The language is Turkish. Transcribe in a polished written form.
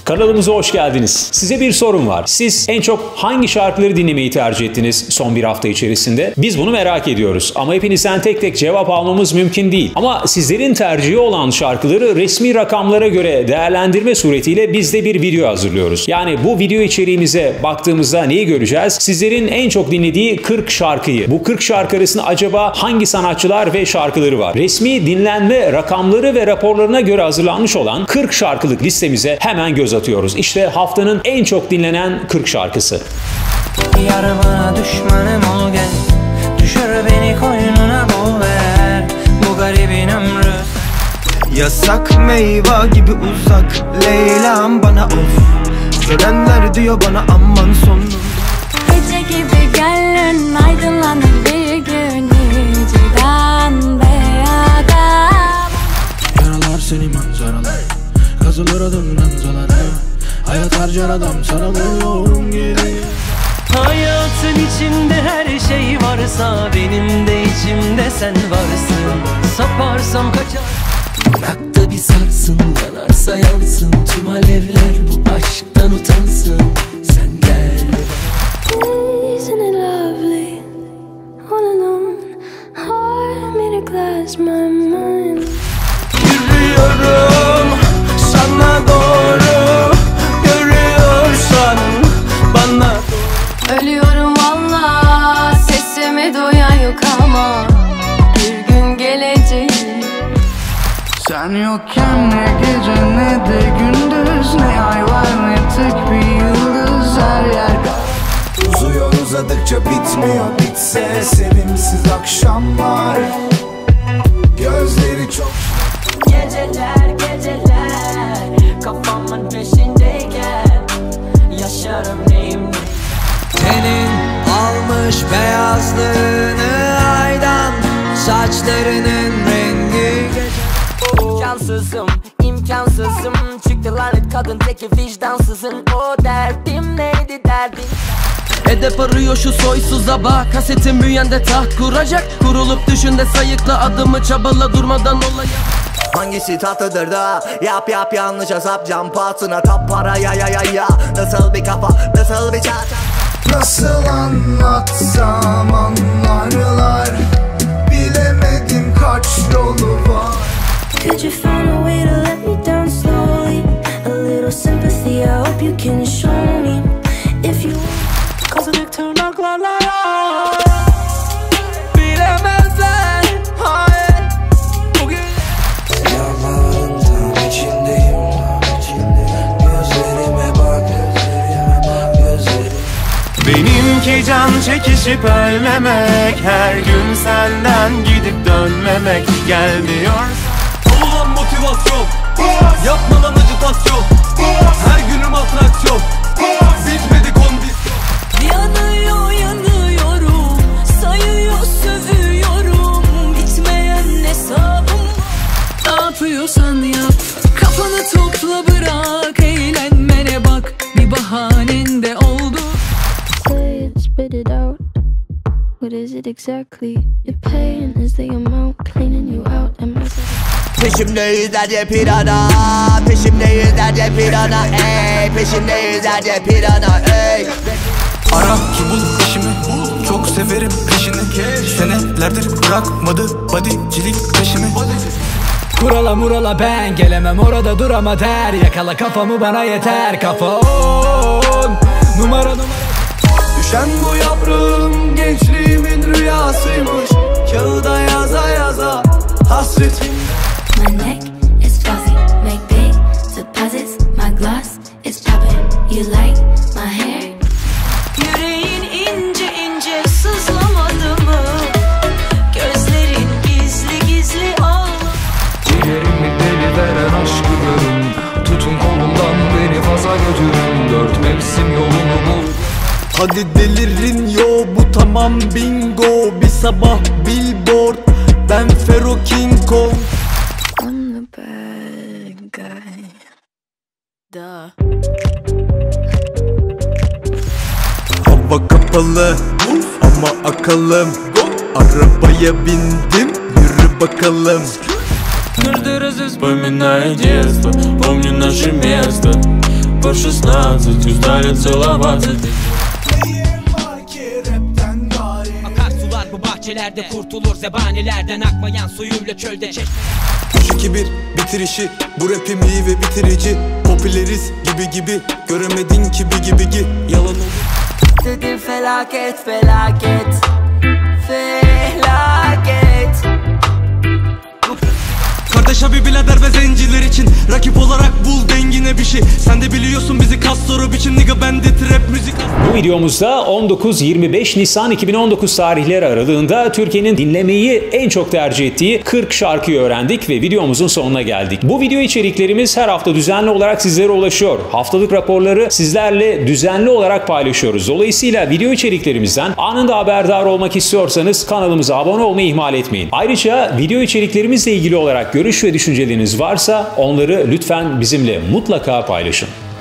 Kanalımıza hoş geldiniz. Size bir sorum var. Siz en çok hangi şarkıları dinlemeyi tercih ettiniz son bir hafta içerisinde? Biz bunu merak ediyoruz. Ama hepinizden tek tek cevap almamız mümkün değil. Ama sizlerin tercihi olan şarkıları resmi rakamlara göre değerlendirme suretiyle biz de bir video hazırlıyoruz. Yani bu video içeriğimize baktığımızda neyi göreceğiz? Sizlerin en çok dinlediği 40 şarkıyı. Bu 40 şarkı arasında acaba hangi sanatçılar ve şarkıları var? Resmi dinlenme rakamları ve raporlarına göre hazırlanmış olan 40 şarkılık listemize hemen göz atıyoruz. İşte haftanın en çok dinlenen 40 şarkısı. Yarıma düşmanım ol gel, düşür beni koynuna boğver, bu garibin ömrü. Yasak meyve gibi uzak, Leyla'm bana of. Görenler diyor bana aman sonunda. Gece gibi gelin aydınlanır bir gün, icran beyada. Yaralar seni manzaralar, kazılır adım ranzalara. Hayat harcar adam sana vuruyorum geri. Hayatın içinde her şey varsa, benim de içimde sen varsın. Saparsam kaçar. Bırak da bir sarsın, yanarsa yansın tüm alevler, bu aşktan utansın. Sen gel. Isn't it lovely, all alone, hold me to glass my mind. Yürüyorum sana doğru, görüyorsan bana. Ölüyorum valla, sesimi duyan yok ama bir gün gelecek. Sen yokken ne gece ne de gündüz, ne ay var ne tek bir yıldız, her yer. Uzuyor uzadıkça bitmiyor, bitse sevimsiz akşamlar. Gözleri çok Geceler geceler kafamın peşindeyken yaşarım neyim. Senin almış beyazlığını aydan, saçlarının rengi gece. Cansızım, imkansızım, çıktı lanet kadın teki vicdansızın. O derdim neydi derdin? Hedef arıyor şu soysuza bak, kasetin büyüyende taht kuracak. Kurulup düşünde sayıkla adımı, çabala durmadan olaya. Hangisi tatlıdır da yap yap yanlış hesap, cam patına tap para ya. Nasıl bir kafa, nasıl bir çat. nasıl anlatsam anlarlar. Bilemedim kaç yolu var. Could you find a way to let me down slowly? A little sympathy, I hope you can show me. If you Kazanık tırnaklarla bilemezler, hayır bugün. Yalanın tam içindeyim, gözlerime bak, gözlerime. Benimki can çekişip ölmemek, her gün senden gidip dönmemek. Gelmiyor Ulan motivasyon, yapma lan acitasyon, her günüm atraksiyon, bitmedi kondisyon. yanıyorum, sayıyor sövüyorum, bitmeyen hesabım. Ne yapıyorsan yap, kafanı topla bırak, eğlenmene bak, bir bahanen de oldu. Say it, spit it out. What is it exactly? Your pain is the amount cleaning you out. Am I Peşimdeyiz derce pirana, peşimdeyiz derce pirana, ey. Peşimdeyiz derce pirana, ey. Ara ki bul peşimi, çok severim peşini. Senelerdir bırakmadı bodycilik peşimi. Kurala murala ben gelemem, orada durama der. Yakala kafamı bana yeter, kafa on. Numara. Düşen bu yaprağım gençliğimin rüyasıymış. Kağıda yaza yaza hasretim. My neck is fuzzy, make big deposits. My gloss is popping. You like my hair? Yüreğin ince ince sızlamadı mı? Gözlerin gizli gizli ağladı. Ciğerimi deli veren aşkı görün, tutun kolumdan beni faza götürün. Dört mevsim yolunu bul. Hadi delirin yo, bu tamam bingo. Bir sabah billboard, ben Fero King Kong. I'm the bad guy. Duh. Hava kapalı ama akalım. Arabaya bindim, yürü bakalım. Каждый раз я вспоминаю детство, помню наше место. по 16, ударят целоваться. Akarsular bu bahçelerde kurtulur zebanilerden, akmayan suyuyla çölde çeşme. 3-2-1 bitirişi, bu rapim iyi ve bitirici. Popüleriz gibi göremedin gibi yalan olur. Dedim felaket felaket Kardeş abi birader ve zenciler için rakip olarak bul dengine bir şey. Sen de biliyorsun bizi kas soru biçim nigga, bende trap müzik. Bu videomuzda 19-25 Nisan 2019 tarihleri aralığında Türkiye'nin dinlemeyi en çok tercih ettiği 40 şarkıyı öğrendik ve videomuzun sonuna geldik. Bu video içeriklerimiz her hafta düzenli olarak sizlere ulaşıyor. Haftalık raporları sizlerle düzenli olarak paylaşıyoruz. Dolayısıyla video içeriklerimizden anında haberdar olmak istiyorsanız kanalımıza abone olmayı ihmal etmeyin. Ayrıca video içeriklerimizle ilgili olarak görüş ve düşünceleriniz varsa onları lütfen bizimle mutlaka paylaşın.